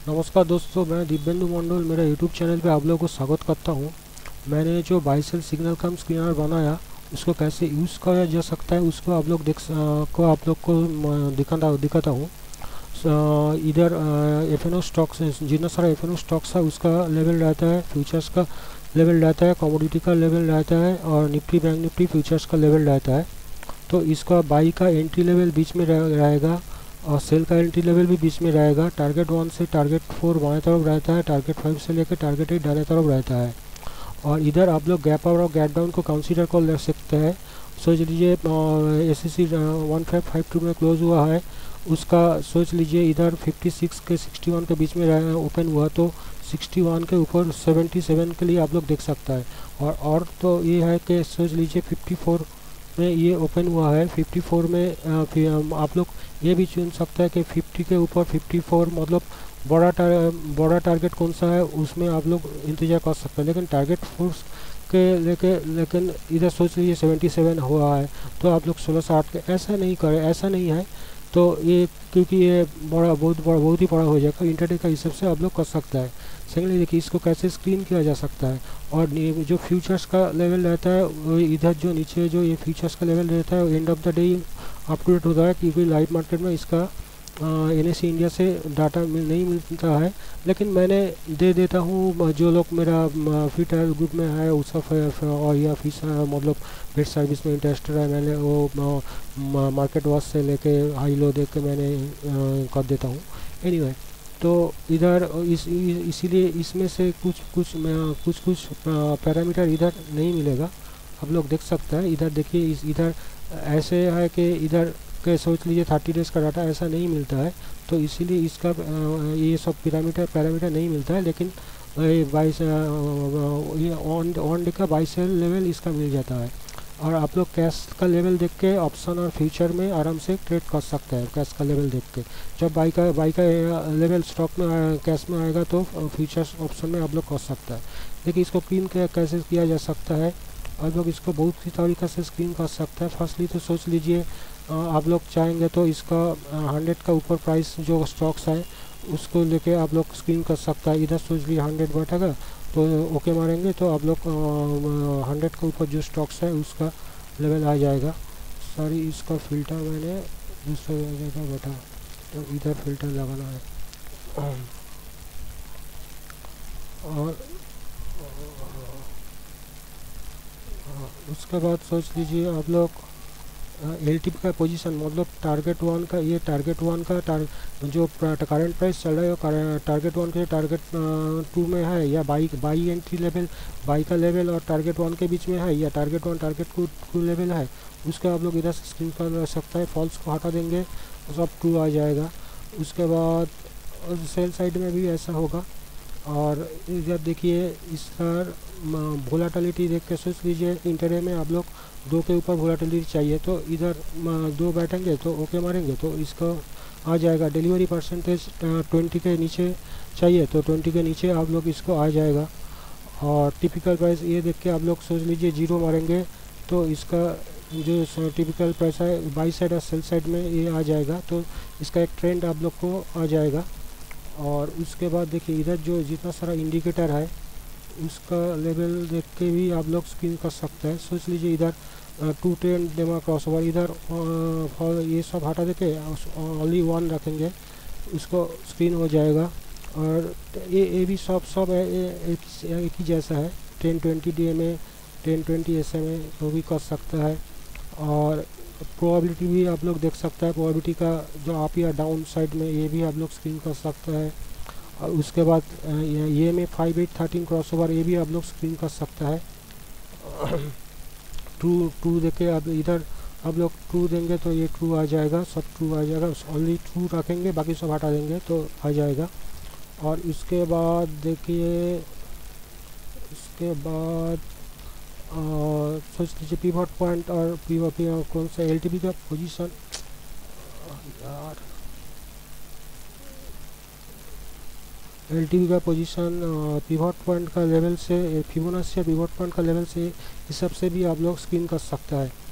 नमस्कार दोस्तों, मैं दिव्येंदु मंडल मेरा यूट्यूब चैनल पे आप लोगों को स्वागत करता हूँ। मैंने जो बाइसेल सिग्नल कम स्क्रीनर बनाया उसको कैसे यूज़ किया जा सकता है उसको आप लोग दिखाता हूँ। इधर एफ स्टॉक्स जितना सारा एफ स्टॉक्स है उसका लेवल रहता है, फ्यूचर्स का लेवल रहता है, कमोडिटी का लेवल रहता है और निफ्टी बैंक निफ्टी फ्यूचर्स का लेवल रहता है। तो इसका बाई का एंट्री लेवल बीच में रहेगा और सेल का एंट्री लेवल भी बीच में रहेगा। टारगेट 1 से टारगेट 4 बाएं तरफ रहता है, टारगेट 5 से लेकर टारगेट 8 दाएं तरफ रहता है। और इधर आप लोग गैप अप और गैप डाउन को कंसीडर कर ले सकते हैं। सोच लीजिए एसएससी 1552 में क्लोज हुआ है, उसका सोच लीजिए इधर 56 के 61 के बीच में ओपन हुआ तो 61 के ऊपर 77 के लिए आप लोग देख सकता है। और तो ये है कि सोच लीजिए 54 में ये ओपन हुआ है। 54 में आप लोग ये भी चुन सकते हैं कि 50 के ऊपर 54 मतलब बड़ा टारगेट कौन सा है उसमें आप लोग इंतजार कर सकते हैं। लेकिन टारगेट फोर्स के लेकिन इधर सोच लीजिए 77 हुआ है तो आप लोग 1660 के ऐसा नहीं करें, ऐसा नहीं है। तो ये क्योंकि ये बहुत ही बड़ा हो जाएगा, इंटरडे का हिसाब से आप लोग कर सकता है। सेकेंडली देखिए इसको कैसे स्क्रीन किया जा सकता है। और जो फ्यूचर्स का लेवल रहता है वो इधर जो नीचे जो ये फ्यूचर्स का लेवल रहता है end of the day up to date होता है, क्योंकि लाइव मार्केट में इसका एनएससी इंडिया से डाटा नहीं मिलता है। लेकिन मैंने दे देता हूँ जो लोग मेरा फ्री ट्रायल ग्रुप में है उसका और या फीस मतलब पेड सर्विस में इंटरेस्टेड है, मैंने वो मार्केट वॉच से लेके हाई लो देख के मैंने कर देता हूँ। एनीवे तो इधर इसीलिए इसमें से कुछ पैरामीटर इधर नहीं मिलेगा, आप लोग देख सकते हैं। इधर देखिए इधर ऐसे है कि इधर के सोच लीजिए 30 डेज़ का डाटा ऐसा नहीं मिलता है, तो इसीलिए इसका ये सब पैरामीटर नहीं मिलता है। लेकिन बाईस ऑन डे का 22 लेवल इसका मिल जाता है। और आप लोग कैश का लेवल देख के ऑप्शन और फ्यूचर में आराम से ट्रेड कर सकते हैं। कैश का लेवल देख के जब बाई का लेवल स्टॉक में कैश में आएगा तो फ्यूचर्स ऑप्शन में आप लोग कर सकते हैं। देखिए इसको क्लीन कैसे किया जा सकता है, आप लोग इसको बहुत सी तरीक़ा से स्क्रीन कर सकते हैं। फर्स्टली तो सोच लीजिए आप लोग चाहेंगे तो इसका 100 का ऊपर प्राइस जो स्टॉक्स है उसको लेके आप लोग स्क्रीन कर सकता है। इधर सोच लीजिए 100 बैठेगा तो ओके मारेंगे तो आप लोग 100 के ऊपर जो स्टॉक्स है उसका लेवल आ जाएगा। सॉरी इसका फ़िल्टर मैंने दूसरे जगह बैठा तो इधर फ़िल्टर लगाना है। और उसके बाद सोच लीजिए आप लोग एलटीपी का पोजीशन मतलब टारगेट 1 का, ये टारगेट 1 का जो करंट प्राइस चल रहा है वो टारगेट 1 के टारगेट 2 में है, या बाई एंट्री लेवल बाई का लेवल और टारगेट 1 के बीच में है, या टारगेट 1 टारगेट 2 लेवल है, उसका आप लोग इधर से स्क्रीन कर सकता है। फॉल्स को हटा देंगे तो सब 2 आ जाएगा। उसके बाद सेल साइड में भी ऐसा होगा। और इधर देखिए इसका वोलेटिलिटी देख के सोच लीजिए इंटरडे में आप लोग 2 के ऊपर वोलेटिलिटी चाहिए तो इधर 2 बैठेंगे तो ओके मारेंगे तो इसका आ जाएगा। डिलीवरी परसेंटेज 20 के नीचे चाहिए तो 20 के नीचे आप लोग इसको आ जाएगा। और टिपिकल प्राइस ये देख के आप लोग सोच लीजिए 0 मारेंगे तो इसका जो टिपिकल प्राइस है बाई साइड और सेल साइड में ये आ जाएगा, तो इसका एक ट्रेंड आप लोग को आ जाएगा। और उसके बाद देखिए इधर जो जितना सारा इंडिकेटर है उसका लेवल देख के भी आप लोग स्क्रीन कर सकते हैं। सोच लीजिए इधर 210 डेमा क्रॉस ओवर, इधर ये सब हटा देके ओनली 1 रखेंगे उसको स्क्रीन हो जाएगा। और ये भी सब एक ही जैसा है। 1020 DMA 1020 SMA वो भी कर सकता है। और प्रोबेबिलिटी भी आप लोग देख सकते हैं, प्रोबेबिलिटी का जो अप या डाउन साइड में ये भी आप लोग स्क्रीन कर सकते हैं। और उसके बाद ये में 5813 क्रॉस ओवर ये भी आप लोग स्क्रीन कर सकता है। टू देके आप इधर आप लोग 2 देंगे तो ये 2 आ जाएगा, सब 2 आ जाएगा। ओनली 2 रखेंगे बाकी सब हटा देंगे तो आ जाएगा। और उसके बाद देखिए उसके बाद सोच लीजिए पिवट पॉइंट और कौन सा एलटीपी का पोजीशन यार एलटीपी का पोजीशन पिवट पॉइंट का लेवल से फिबोनाची पिवट पॉइंट का लेवल से इस सब से भी आप लोग स्क्रीन कर सकता है।